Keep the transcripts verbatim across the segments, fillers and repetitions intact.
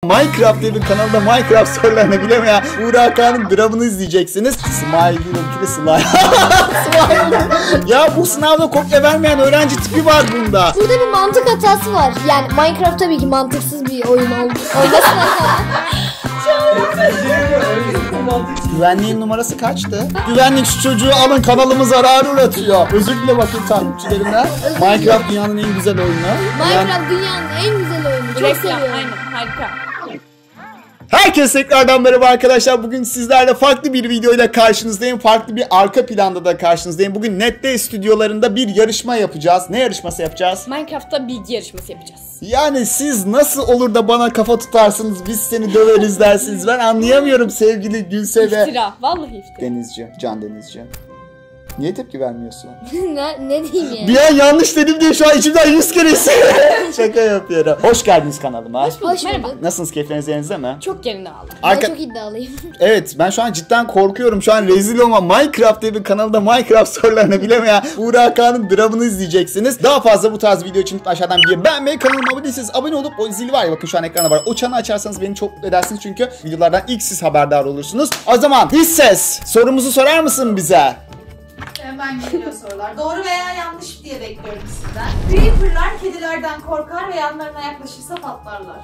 Minecraft diye bir kanalda Minecraft sorularını bilemeyen Burak Ağa'nın dramını izleyeceksiniz. Smile değil o bir slime. Smile. Ya bu sınavda kopya vermeyen öğrenci tipi var bunda. Burada bir mantık hatası var. Yani Minecraft tabii ki mantıksız bir oyun oldu. Güvenliğin numarası kaçtı? Güvenlik şu çocuğu alın, kanalımız zararı uğratıyor. Özür dile bakayım takipçilerimden. Minecraft dünyanın en güzel oyunu. Minecraft yani... dünyanın en güzel oyunu. Çok Reklam, seviyorum. aynen, harika. Herkese tekrardan merhaba arkadaşlar. Bugün sizlerle farklı bir videoyla karşınızdayım. Farklı bir arka planda da karşınızdayım. Bugün NetDay stüdyolarında bir yarışma yapacağız. Ne yarışması yapacağız? Minecraft'ta bilgi yarışması yapacağız. Yani siz nasıl olur da bana kafa tutarsınız, biz seni döveriz dersiniz. Ben anlayamıyorum sevgili Gülse ve... İftira, vallahi iftira. Denizci, Can Denizci. Niye tepki vermiyorsun? ne, ne diyeyim yani? Bir an yanlış dedim diye şu an içimden yüz keresi şaka yapıyorum. Hoş geldiniz kanalıma. Hoş bulduk, Hoş merhaba. bulduk. Nasılsınız, keyifleriniz yerinizde mi? Çok yerine aldım. Ben Arka... çok iddialıyım. Evet, ben şu an cidden korkuyorum. Şu an rezil olma. Minecraft diye bir kanalda Minecraft sorularını bilemeyen Burak Ağa'nın dramını izleyeceksiniz. Daha fazla bu tarz video için aşağıdan bir beğenmeyi, kanalıma abone değilseniz abone olup o zil var ya, bakın şu an ekranda var. O çanı açarsanız beni çok mutlu edersiniz çünkü videolardan ilk siz haberdar olursunuz. O zaman hiç ses, sorumuzu sorar mısın bize? Hemen geliyor sorular. Doğru veya yanlış diye bekliyorum sizden. Creeper'lar kedilerden korkar ve yanlarına yaklaşırsa patlarlar.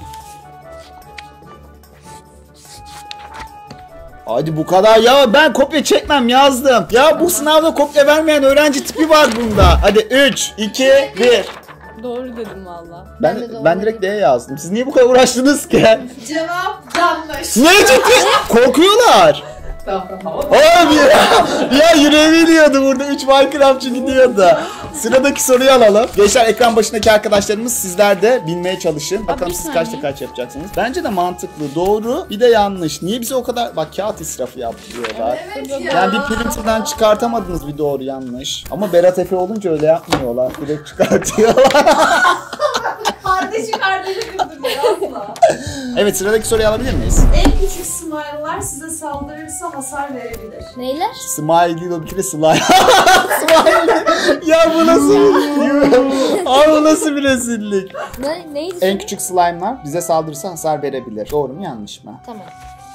Hadi bu kadar ya, ben kopya çekmem yazdım. Ya bu sınavda kopya vermeyen öğrenci tipi var bunda. Hadi üç, iki, bir. Doğru dedim valla. Ben, Ben de ben direkt D yazdım. Siz niye bu kadar uğraştınız ki? Cevap yanlış. Ne ciddi? Korkuyorlar. Abi ya, ya yüreğimi iniyordu burada. üç Minecraftçı gidiyordu. Sıradaki soruyu alalım. Gençler, ekran başındaki arkadaşlarımız, sizler de bilmeye çalışın. Bakalım bir siz saniye. kaçta kaç yapacaksınız. Bence de mantıklı. Doğru. Bir de yanlış. Niye bize o kadar... Bak, kağıt israfı yapıyorlar. Evet ya. Yani bir printer'dan çıkartamadınız bir doğru yanlış. Ama Berat Efe olunca öyle yapmıyorlar. Direkt çıkartıyorlar. Kardeşi kardeşi kırdırıyor asla. Evet, sıradaki soruyu alabilir miyiz? En küçük smile'lar size saldırırsa hasar verebilir. Neyler? Smile değil o, bir kere slime. Smile. Ya bu nasıl bir... Abi bu nasıl bir rezillik? Ne, neydi? En soru? küçük slime'lar bize saldırırsa hasar verebilir. Doğru mu, yanlış mı? Tamam.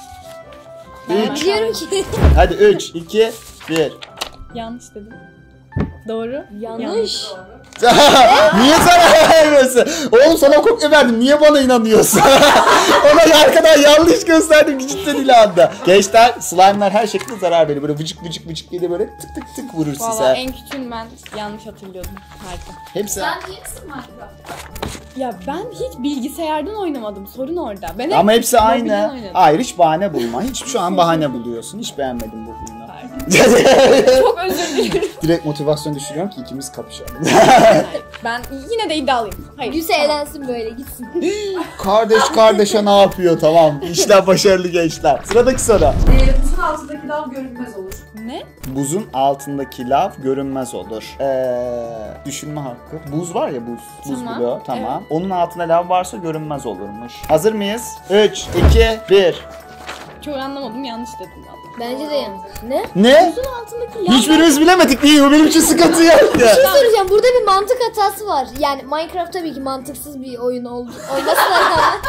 üç. Biliyorum ki. Hadi üç, iki, bir. Yanlış dedim. Doğru. Yanlış. Niye sana vermiyorsun? Oğlum sana kopya verdim. Niye bana inanıyorsun? Ona arkadan yanlış gösterdim ki cidden ilanda. Gençler, slime'lar her şekilde zarar veriyor. Böyle vıcık vıcık vıcık diye de böyle tık tık tık vurur Valla size. en küçüğünü ben yanlış hatırlıyordum. Harika. Hepsi... Sen niyesin Minecraft'ta? Ya ben hiç bilgisayardan oynamadım. Sorun orada. Ben Ama hepsi mobilden aynı. oynadım. Hayır, hiç bahane bulma. Hiç şu an bahane buluyorsun. Hiç beğenmedim bu oyunu. Çok özür dilerim. Direkt motivasyon düşürüyorum ki ikimiz kapışalım. Ben yine de iddialıyım. Hayır. Gülse elensin böyle gitsin. Kardeş kardeşe ne yapıyor, tamam. İşler başarılı gençler. Sıradaki soru. Ee, buzun altındaki lav görünmez olur. Ne? Buzun altındaki lav görünmez olur. Ee, düşünme hakkı. Buz var ya, buz. Buz Tamam, bloğu. Tamam. Onun altında lav varsa görünmez olurmuş. Hazır mıyız? üç, iki, bir. Çok anlamadım, yanlış dedim valla. Bence de yanlış. Ne? Ne? Buzun altındaki lav. Hiçbirimiz bilemedik değil mi? Benim için sıkıntı yok Bir ya. şey soracağım. Burada bir mantık hatası var. Yani Minecraft tabii ki mantıksız bir oyun oldu. Olmasına rağmen.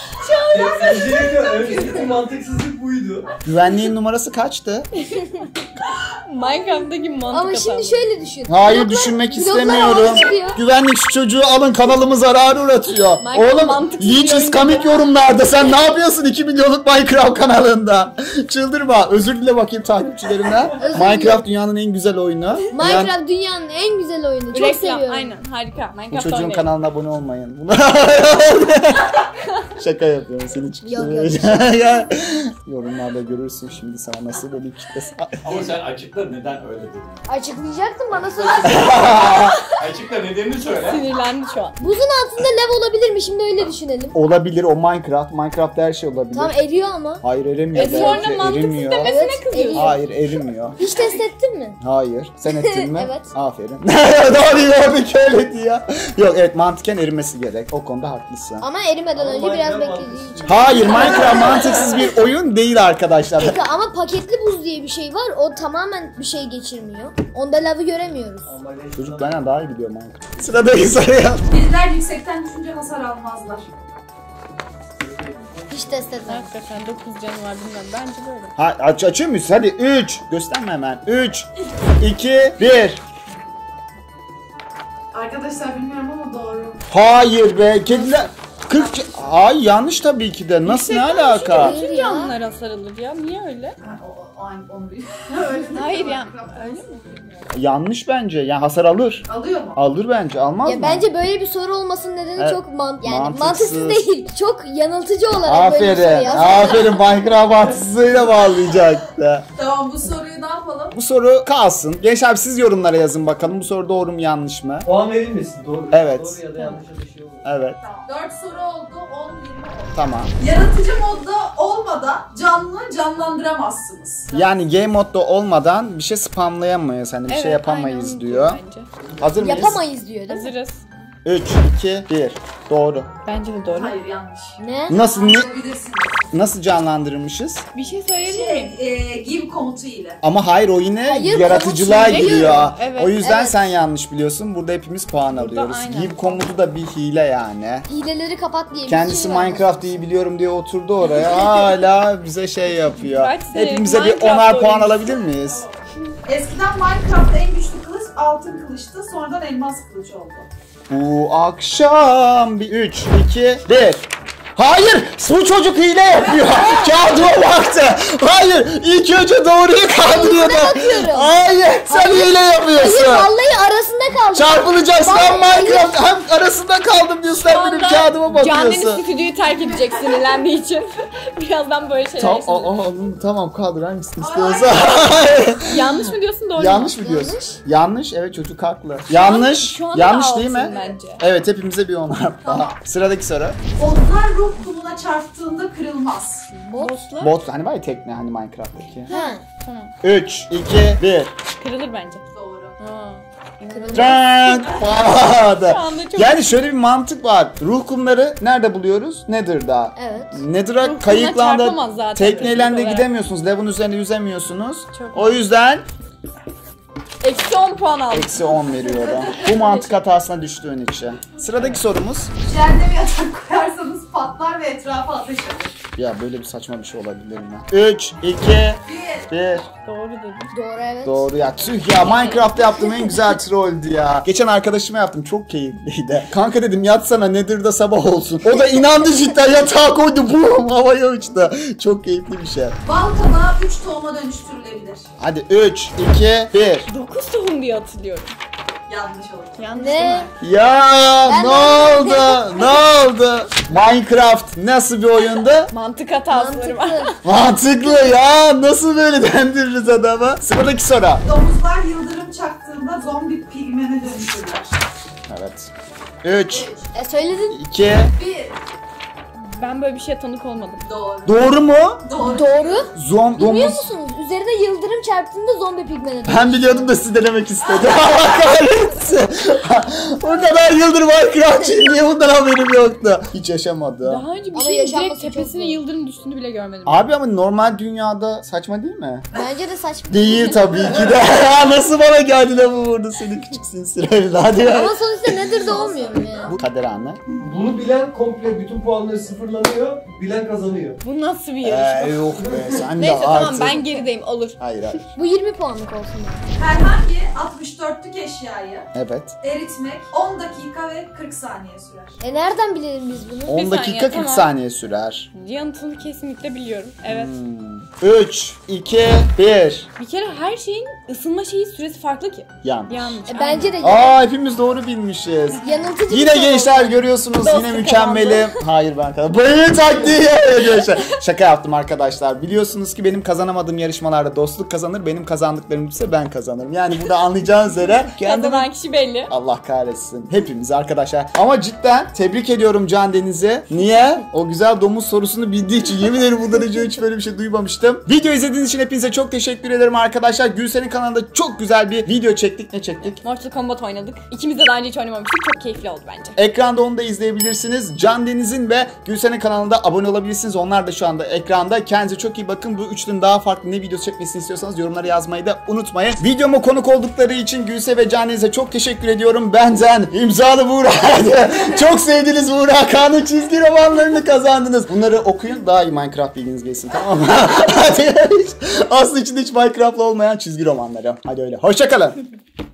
Önceki mantıksızlık buydu. Güvenliğin numarası kaçtı? Minecraft'taki mantık Ama şimdi hatası. şöyle düşün. Hayır, Bloklar- düşünmek bloklar istemiyorum. havada çıkıyor. Güvenlik şu çocuğu alın, kanalımız zararı uğratıyor. Minecraft Oğlum, mantıksız linç bir is oyun komik yorumlarda. Sen ne yapıyorsun iki milyonluk Minecraft kanalında? Çıldırma. Özür dile bakayım takipçilerimden. Özür Minecraft dilerim. dünyanın en güzel oyunu. Minecraft Yani dünyanın en güzel oyunu. Çok Reklam, seviyorum. aynen, harika. bu Minecraft çocuğun oynayalım. kanalına abone olmayın. Bunu- Şaka yapıyorum, seni Yok, çıkıyor. Ya, yorumlarda görürsün şimdi sana nasıl böyle bir kitlesi. Ama sen açıkla neden öyle dedin. Açıklayacaktım, bana söyle. Açıkla nedenini söyle. Sinirlendi şu an. Buzun altında lav olabilir mi? Şimdi öyle düşünelim. Olabilir, o Minecraft. Minecraft'ta her şey olabilir. Tamam, eriyor ama. Hayır, erimiyor. E sonra belki, mantıksız erimiyor. demesine Evet, kızıyorsun. eriyor. Hayır, erimiyor. Hiç test ettin mi? Hayır. Sen ettin mi? Evet. Aferin. Doğru gördük, öyle diyor. Yok, evet, mantıken erimesi gerek. O konuda haklısın. Ama erimeden Ama önce biraz Minecraft beklediği için. Hayır, Minecraft mantıksız bir oyun değil arkadaşlar. Peki ama paketli buz diye bir şey var. O tamamen bir şey geçirmiyor. Onda lavı göremiyoruz. Çocuk benden daha iyi biliyor Minecraft. Sıradaki soruya. Kediler yüksekten düşünce hasar almazlar. Fiş test eder. Hakikaten dokuz canı var bilmem. Bence böyle. Ha, aç açıyor muyuz? Hadi üç. Gösterme hemen. üç, iki, bir. Arkadaşlar bilmiyorum ama doğru. Hayır be. Kediler... kırk... Ay yanlış tabii ki de. Nasıl ne alaka? Hayır Bütün ya. canlılar hasarılır ya. Niye öyle? Ha, o, o, aynı onu bil. Öyle değil Hayır mi? ya. Öyle mi? Yanlış bence. Yani hasar alır. Alıyor mu? Alır bence. Almaz Ya mı? bence böyle bir soru olmasının nedeni Evet. çok man yani Mantıksız. mantıksız değil. Çok yanıltıcı olarak böyle bir soru Aferin. yazdı. Aferin. Minecraft haksızlığıyla bağlayacaktı. Tamam bu soruyu ne yapalım? Bu soru kalsın. Gençler siz yorumlara yazın bakalım. Bu soru doğru mu yanlış mı? Puan verilmesin doğru. Evet. Doğru ya da yanlış bir şey olur. Evet. Tamam. dört soru oldu. on, yirmi oldu. Tamam. Yaratıcı modda olmadan canlı canlandıramazsınız. Yani game modda olmadan bir şey spamlayamayız. Hani bir şey Evet, yapamayız aynen diyor. bence. Hazır mıyız? Yapamayız diyor değil mi? Hazırız. üç, iki, bir. Doğru. Bence de doğru. Hayır yanlış. Ne? Nasıl ne, Yapabilirsiniz. nasıl canlandırmışız? Bir şey söyleyebilir miyim? Şey, e, give komutu ile. Ama hayır o yine Hayır, yaratıcılığa komut hile giriyor. diyorum. Evet, O yüzden evet. sen yanlış biliyorsun. Burada hepimiz puan Burada alıyoruz. aynen. Give komutu da bir hile yani. Hileleri kapat diye bir Kendisi şey var. Minecraft iyi biliyorum diye oturdu oraya. Hala bize şey yapıyor. Kaç sene Hepimize bir Minecraft onar puan oyuncusu. alabilir miyiz? Eskiden Minecraft'ta en güçlü kılıç altın kılıçtı. Sonradan elmas kılıç oldu. Bu akşam bir üç, iki, bir. Hayır! Bu çocuk hile yapıyor. Kağıdıma baktı. Hayır! İlk önce doğruyu kaldırıyordu. bakıyorum. Hayır! Sen hile yapıyorsun. Hayır vallahi arasında kaldı. Çarpılacaksın. Ben Vallahi- Minecraft hem arasında kaldım diyorsun Şu hem benim anda kağıdıma Canden'in bakıyorsun. stüdyoyu terk edecek sinirlendiği için. Birazdan böyle şeyler Tamam, yaşayacağız. aa, aa, tamam kaldır hangisini Ay, istiyorsan. Yanlış mı diyorsun doğru mu? Yanlış mı diyorsun? Yanlış. Yanlış. Evet çocuk haklı. Yanlış. şu anda Yanlış da değil mi? altın bence. Evet hepimize bir onar. Tamam. Sıradaki soru. Onlar ruh kumuna çarptığında kırılmaz. Botla. Bot hani var ya tekne hani Minecraft'taki. Ha. Tamam. üç, iki, bir. Kırılır bence. Doğru. Ha. Trend. Patladı. Şu anda çok... Yani şöyle bir mantık var. Ruh kumları nerede buluyoruz? Nether'da. Evet. Nether'a kumuna kayıkla da çarpamaz zaten tekneyle de teknik olarak. gidemiyorsunuz. Lev'in üzerinde yüzemiyorsunuz. Çok O yüzden Eksi on puan aldım. eksi on veriyorum. Bu mantık hatasına düştüğün için. Sıradaki sorumuz. Cehenneme yatak koyarsanız patlar ve etrafa ateş eder. Ya böyle bir saçma bir şey olabilir mi? üç, iki, Bir. bir. Doğru dedim. Doğru evet. Doğru ya. Tüh ya Minecraft'ta yaptığım en güzel trolldü ya. Geçen arkadaşıma yaptım. Çok keyifliydi. Kanka dedim yatsana Nether'da sabah olsun. O da inandı cidden yatağa koydu. Bum havaya uçtu. Çok keyifli bir şey. Bal kabağı üç tohuma dönüştürülebilir. Hadi üç, iki, bir. dokuz tohum diye hatırlıyorum. Yanlış oldu. Yanlış Ne? değil mi? Ya Ben ne de- oldu? Ne oldu? Minecraft nasıl bir oyundu? Mantık hatası var. Mantıklı. Mantıklı ya. Nasıl böyle dendiririz adama? Sıradaki soru. Domuzlar yıldırım çaktığında zombi pigmene dönüşürler. Evet. üç, E söyledin. iki. Bir. Ben böyle bir şeye tanık olmadım. Doğru. Doğru mu? Doğru. Doğru. Zom Bilmiyor domuz. musunuz? Üzerine yıldırım çarptığında zombi pigmene dönüyor. Ben biliyordum da sizi denemek istedim. Allah kahretsin. O kadar yıldır Minecraftçıyım diye bundan haberim yoktu. Hiç yaşamadı. Daha önce bir Ama şey yaşanması direkt çok tepesine zor. yıldırım düştüğünü bile görmedim. Abi ama normal dünyada saçma değil mi? Bence de saçma. Değil tabii ki de. Ya nasıl bana geldi de bu vurdu seni küçük sinsir evladı. Ama sonuçta Nether'da olmuyor mu ya? Bu kader anne. Bunu bilen komple bütün puanları sıfırlanıyor. Bilen kazanıyor. Bu nasıl bir yarışma? Eee yok be sen Neyse de tamam artık. ben gerideyim olur. Hayır hayır. Bu yirmi puanlık olsun bari. Herhangi altmış dörtlük eşyayı Evet. eritmek on dakika ve kırk saniye sürer. E nereden bilelim biz bunu? on Bir dakika saniye, kırk tamam. saniye sürer. Yanıtını kesinlikle biliyorum. Evet. üç, iki, bir. Bir kere her şeyin ısınma şeyi süresi farklı ki. Yanlış. Yanlış. E bence de Aa hepimiz doğru bilmişiz. yanıltıcı bir Yine soru gençler oldu. görüyorsunuz Dostluk yine mükemmelim. Hayır ben kazandım. Böyle taktiği arkadaşlar. Şaka yaptım arkadaşlar. Biliyorsunuz ki benim kazanamadığım yarışmalarda dostluk kazanır. Benim kazandıklarım ise ben kazanırım. Yani burada anlayacağınız üzere kendimi... Kazanan kişi belli. Allah kahretsin. Hepimiz arkadaşlar. Ama cidden tebrik ediyorum Can Deniz'i. Niye? O güzel domuz sorusunu bildiği için. Yemin ederim bundan önce hiç böyle bir şey duymamıştım. yapmamıştım. Video izlediğiniz için hepinize çok teşekkür ederim arkadaşlar. Gülsen'in kanalında çok güzel bir video çektik. Ne çektik? Mortal Kombat oynadık. İkimiz de daha önce hiç oynamamıştık. Çok keyifli oldu bence. Ekranda onu da izleyebilirsiniz. Can Deniz'in ve Gülsen'in kanalında abone olabilirsiniz. Onlar da şu anda ekranda. Kendinize çok iyi bakın. Bu üçlünün daha farklı ne video çekmesini istiyorsanız yorumlara yazmayı da unutmayın. Videoma konuk oldukları için Gülse ve Can Deniz'e çok teşekkür ediyorum. Benden imzalı Buğra. Çok sevdiğiniz Buğra Kağan'ın çizgi romanlarını kazandınız. Bunları okuyun, daha iyi Minecraft bilginiz gelsin, tamam mı? Hadi. Aslında içinde hiç Minecraft'lı olmayan çizgi romanları. Hadi öyle. Hoşça kalın.